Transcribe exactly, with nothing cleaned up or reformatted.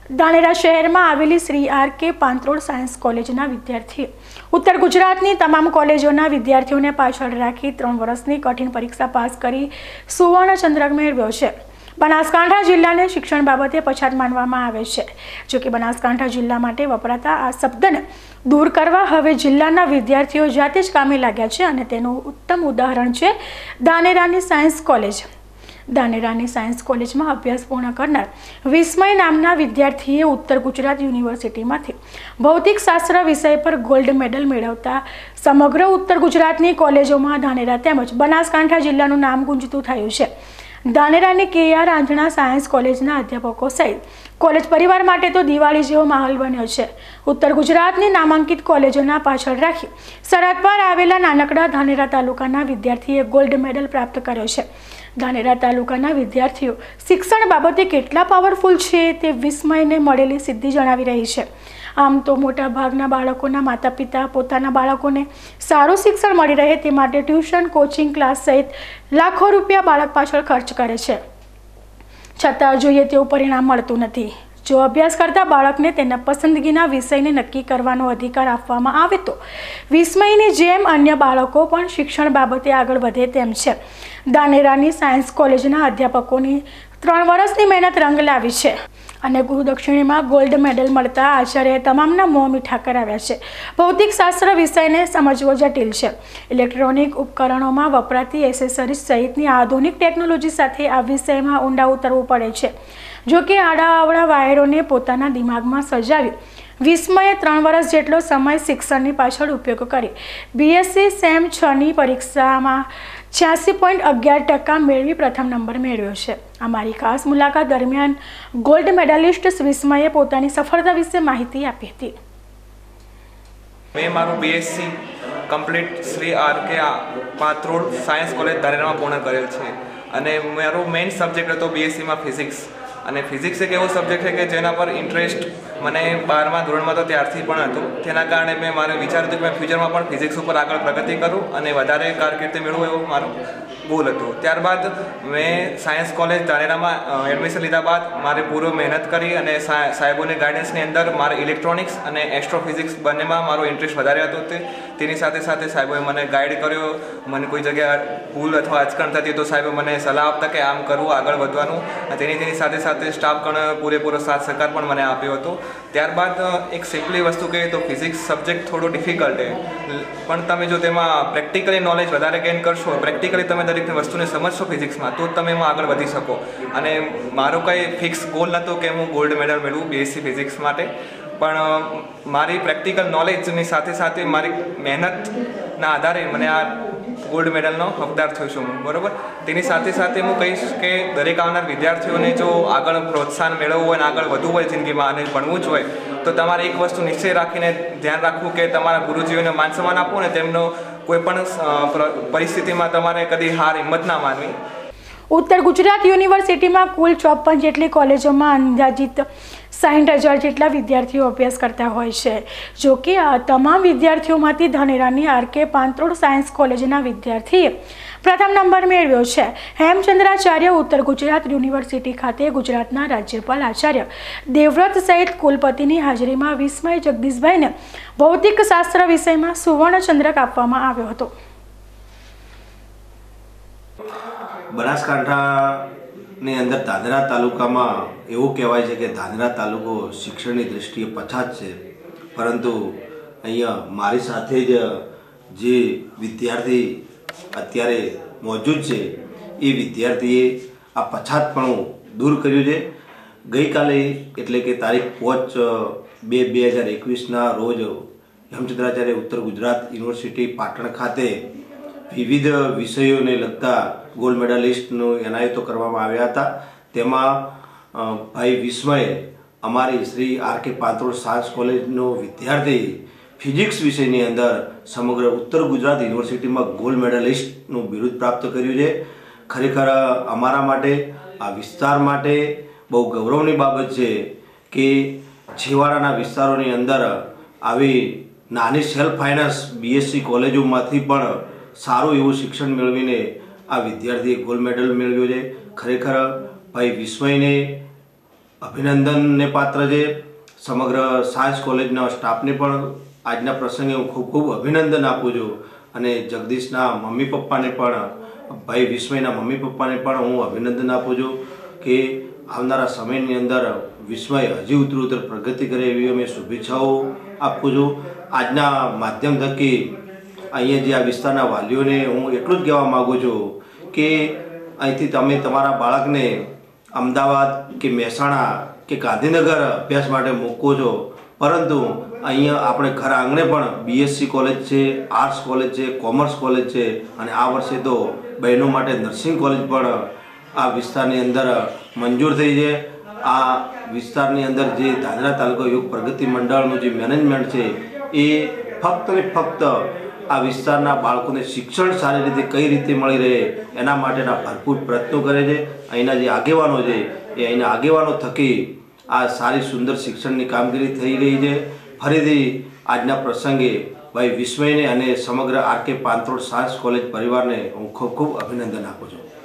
धानेरा शहर में आवेली श्री आर के पांत्रोड सायंस कॉलेजना विद्यार्थी उत्तर गुजरातनी तमाम कॉलेजोना विद्यार्थीओने पाछळ राखी त्रण वर्षनी कठिन परीक्षा पास करी सुवर्ण चंद्रक मेळव्यो छे। बनासकांठा जिल्लाने शिक्षण बाबते पछात मानवामां आवे छे। जो कि बनासकांठा जिल्ला माटे वपराता आ शब्दने दूर करवा हवे जिल्लाना विद्यार्थीओ जाते ज कामे लाग्या छे अने तेनुं उत्तम उदाहरण छे धानेरानी सायंस कॉलेज। धानेरानी सायंस कॉलेज में अभ्यास पूर्ण करनार विस्मय नामना विद्यार्थीए उत्तर गुजरात यूनिवर्सिटी में भौतिक शास्त्र विषय पर गोल्ड मेडल मेळवता समग्र उत्तर गुजरातनी कॉलेजों में धानेरा तेमज बनासकांठा जिल्लानुं नाम गूंजतुं थयुं छे। धानेरानी के आर आंजना सायंस कॉलेजना अध्यापकों सहित कॉलेज परिवार माटे तो दिवाળી जेवो माहोल बन्यो छे। उत्तर गुजरातनी नामांकित कॉलेजोना पाछळ राखी सरहद पर आवेला नानकड़ा धानेरा तालुकाना विद्यार्थीए गोल्ड मेडल प्राप्त कर्यो छे। धानेरा तालुकाना विद्यार्थीओ शिक्षण बाबते केटला पावरफुल छे ते विस्मयने मळेली सिद्धि जणावी रही छे। आम तो मोटा भागना बाळकोना माता पिता पोताना बाळकोने सारू शिक्षण मळी रहे ते माटे ट्यूशन कोचिंग क्लास सहित लाखों रूपिया बाळक पाछळ खर्च करे छे, छतां जोईए तेवुं परिणाम मळतुं नथी। जो अभ्यास करता बाळकने तेना पसंदगीना विषयने नक्की करवानो अधिकार आपवामां आवे तो विस्मयनी जेम अन्य बाळको पण शिक्षण बाबते आगळ वधे तेम छे। धानेरानी सायंस कॉलेजना अध्यापकोनी त्रण वर्षनी मेहनत रंग लावी छे અને ગુરુદક્ષિણામાં ગોલ્ડ મેડલ મળતા આચાર્ય તમામના મોં મીઠા કરાવ્યા છે। ભૌતિક શાસ્ત્ર વિષયને સમજવો જટિલ છે। ઇલેક્ટ્રોનિક ઉપકરણોમાં વપરાતી એસેસરીઝ સહિતની આધુનિક ટેકનોલોજી સાથે આ વિષયમાં ઊંડા ઉતરવું પડે છે। જો કે આડા આવડા વાયરોને પોતાના દિમાગમાં સજાવી વિસ્મયે ત્રણ વર્ષ જેટલો સમય શિક્ષણની પાછળ ઉપયોગ કરી બીએસસી સેમ છની પરીક્ષામાં छियासी पॉइंट अगियार टका मेळवी प्रथम नंबर मेळव्यो छे। अमारी खास मुलाकात दरमियान गोल्ड मेडलिस्ट विस्मये पोतानी सफलता विषे माहिती आपी हती। मैं मारू बीएससी कम्प्लीट श्री आर के पांत्रोड सायंस कॉलेज धानेरा में पूर्ण करेल छे अने मारो मेन सब्जेक्ट हतो बीएससी में फिजिक्स અને ફિઝિક્સ એક એવો સબ્જેક્ટ છે કે જેના પર ઇન્ટરેસ્ટ મને બારમા ધોરણમાં તો ત્યારથી પણ હતું। તેના કારણે મેં મારે વિચાર્યું હતું કે મેં ફ્યુચરમાં પણ ફિઝિક્સ ઉપર આગળ પ્રગતિ કરું અને વધારે કારકિર્દી મેળવું એવો મારો ગોલ હતો। ત્યારબાદ મેં સાયન્સ કોલેજ ધાનેરામાં એડમિશન લીધા બાદ મારે પૂરો મહેનત કરી અને સાહેબોની ગાઈડન્સની અંદર મારે ઇલેક્ટ્રોનિક્સ અને એસ્ટ્રોફિઝિક્સ બંનેમાં મારો ઇન્ટરેસ્ટ વધારે હતો। તે તેની સાથે સાથે સાહેબોએ મને ગાઈડ કર્યો। મને કોઈ જગ્યાએ ભૂલ અથવા અચકણ થતી તો સાહેબે મને સલાહ આપતા કે આમ કરવું આગળ વધવાનું। તેની તેની સાથે સાથે સ્ટાફ ગણ પૂરેપૂરો સાથ સહકાર પણ મને આપ્યો હતો। ત્યારબાદ એક સિમ્પલી વસ્તુ કહીએ તો ફિઝિક્સ સબ્જેક્ટ થોડો ડિફિકલ્ટ છે, પણ તમે જો તેમાં પ્રેક્ટિકલી નોલેજ વધારે ગેઇન કરશો, પ્રેક્ટિકલી તમે દરેક વસ્તુને સમજશો ફિઝિક્સમાં, તો તમે એમાં આગળ વધી શકો। અને મારો કંઈ ફિક્સ ગોલ નહોતો કે હું ગોલ્ડ મેડલ મેળવું બીએસસી ફિઝિક્સ માટે, પણ મારી પ્રેક્ટિકલ નોલેજની સાથે સાથે મારી મહેનતના આધારે મને આ गोल्ड मेडल नो हकदार थयो छुं हूँ। बराबर तेनी साथे साथे हूँ कहीश के दरेक आवनार विद्यार्थीओने जो आगळ प्रोत्साहन मेळवવું હોય અને આગળ વધવું હોય જિંદગીમાં અને ભણવું જ હોય તો તમારે એક વસ્તુ નિશ્ચય રાખીને ધ્યાન રાખવું કે તમારા ગુરુજીઓને માન સન્માન આપવું ને તેમનો કોઈ પણ પરિસ્થિતિમાં તમારે કદી હાર હિંમત ના માનવી। उत्तर गुजरात यूनिवर्सिटी में कुल चौपन जेटली कॉलेजों में अंदाजित साठ हज़ार जेटला विद्यार्थीओ अभ्यास करता होय छे। जो कि आ तमाम विद्यार्थीओ मांथी धानेरानी आर के पांत्रोड सायंस कॉलेजना विद्यार्थीए प्रथम नंबर मेळव्यो छे। हेमचंद्राचार्य उत्तर गुजरात यूनिवर्सिटी खाते गुजरातना राज्यपाल आचार्य देवव्रत सहित कुलपतिनी हाजरीमां विस्मय जगदीशभाईने भौतिक शास्त्र विषयमां सुवर्ण चंद्रक आपवामां आव्यो हतो। બનાસકાંઠાની અંદર ધાનેરા તાલુકામાં એવું કહેવાય છે કે ધાનેરા તાલુકો શિક્ષણની દૃષ્ટિએ પછાત છે, પરંતુ અહીંયા મારી સાથે જ જે વિદ્યાર્થી અત્યારે મોજૂદ છે એ વિદ્યાર્થીએ આ પછાતપણું દૂર કર્યું છે। ગઈકાલે એટલે કે તારીખ પાંચ બે બે હજાર એકવીસના રોજ હેમચંદ્રાચાર્ય ઉત્તર ગુજરાત યુનિવર્સિટી પાટણ ખાતે વિવિધ વિષયોને લગતા ગોલ્ડ મેડલિસ્ટનો એનાયતો કરવામાં આવ્યા હતા। તેમાં ભાઈ વિસ્મય અમારી શ્રી આર કે પાંત્રોડ સાયન્સ કોલેજનો વિદ્યાર્થી ફિઝિક્સ વિષયની અંદર સમગ્ર ઉત્તર ગુજરાત યુનિવર્સિટીમાં ગોલ્ડ મેડલિસ્ટનું બિરુદ પ્રાપ્ત કર્યું છે। ખરેખર અમારા માટે આ વિસ્તાર માટે બહુ ગૌરવની બાબત છે કે છેવાડાના વિસ્તારોની અંદર આવી નાની સેલ્ફ ફાઇનાન્સ બીએસસી કોલેજોમાંથી પણ સારું એવું શિક્ષણ મેળવીને આ વિદ્યાર્થીએ ગોલ્ડ મેડલ મેળવ્યો છે। ખરેખર ભાઈ વિસ્મયને અભિનંદનને પાત્ર છે. સમગ્ર સાયન્સ કોલેજના સ્ટાફને પણ આજના પ્રસંગે હું ખૂબ ખૂબ અભિનંદન આપું છું અને જગદીશના મમ્મી પપ્પાને પણ, ભાઈ વિસ્મયના મમ્મી પપ્પાને પણ હું અભિનંદન આપું છું કે આવનારા સમયની અંદર વિસ્મય હજી ઉત્તરોત્તર પ્રગતિ કરે એવી અમે શુભેચ્છાઓ આપું છું. આજના માધ્યમ થકી અહીંયા જે આ વિસ્તારના વાલીઓને હું એટલું જ કહેવા માગું છું કે અહીંથી તમે તમારા બાળકને અમદાવાદ કે મહેસાણા કે ગાંધીનગર અભ્યાસ માટે મૂકો છો, પરંતુ અહીંયા આપણે ઘર આંગણે પણ બીએસસી કોલેજ છે, આર્ટ્સ કોલેજ છે, કોમર્સ કોલેજ છે અને આ વર્ષે તો બહેનો માટે નર્સિંગ કોલેજ પણ આ વિસ્તારની અંદર મંજૂર થઈ છે. આ વિસ્તારની અંદર જે ધાનેરા તાલુકા યુવક પ્રગતિ મંડળનું જે મેનેજમેન્ટ છે એ ફક્ત ને ફક્ત આ વિસ્તારના બાળકોને શિક્ષણ સારી રીતે કઈ રીતે મળી રહે એના માટેના ભરપૂર પ્રયત્નો કરે છે. અહીંના જે આગેવાનો છે એ અહીંના આગેવાનો થકી આ સારી સુંદર શિક્ષણની કામગીરી થઈ રહી છે. ફરીથી આજના પ્રસંગે ભાઈ વિસ્મયને અને સમગ્ર આર કે પાંત્રોડ સાયન્સ કોલેજ પરિવારને હું ખૂબ ખૂબ અભિનંદન આપું છું.